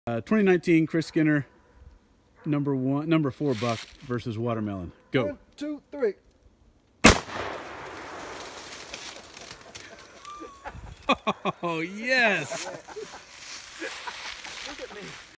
2019 Chris Skinner, number 4 buck versus watermelon. Go. 1, 2, 3. Oh yes. Look at me.